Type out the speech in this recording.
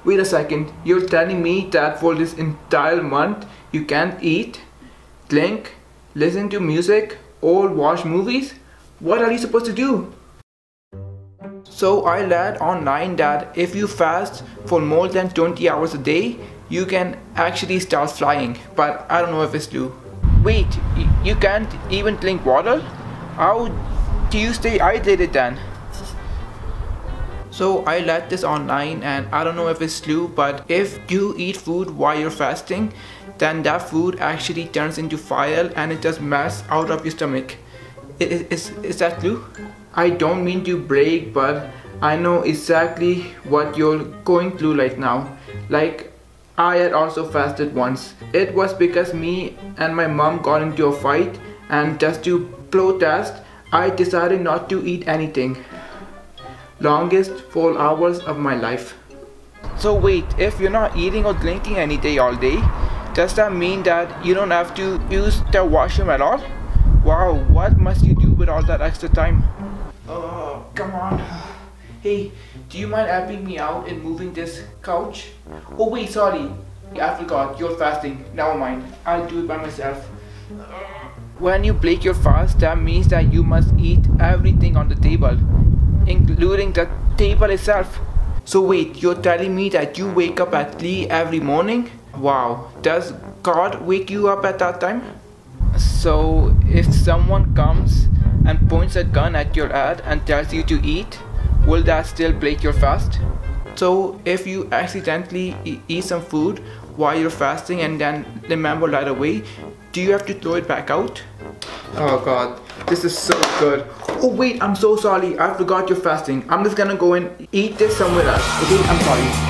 Wait a second, you're telling me that for this entire month you can't eat, drink, listen to music, or watch movies? What are you supposed to do? So I read online that if you fast for more than 20 hours a day, you can actually start flying, but I don't know if it's true. Wait, you can't even drink water? How do you stay hydrated then? So I read this online and I don't know if it's true, but if you eat food while you're fasting, then that food actually turns into fire and it just melts out of your stomach. Is that true? I don't mean to brag, but I know exactly what you're going through right now. Like, I had also fasted once. It was because me and my mom got into a fight, and just to protest, I decided not to eat anything. Longest 4 hours of my life. So wait, if you're not eating or drinking any day all day, does that mean that you don't have to use the washroom at all? Wow, what must you do with all that extra time? Oh, come on. Hey, do you mind helping me out in moving this couch? Oh wait, sorry. I forgot, you're fasting. Never mind, I'll do it by myself. When you break your fast, that means that you must eat everything on the table, including the table itself. So wait, you're telling me that you wake up at 3 every morning? Wow, does God wake you up at that time? So if someone comes and points a gun at your head and tells you to eat, will that still break your fast? So if you accidentally eat some food while you're fasting and then remember right away, do you have to throw it back out? Oh God, this is so good. Oh wait, I'm so sorry, I forgot you're fasting. I'm just gonna go and eat this somewhere else. Okay, I'm sorry.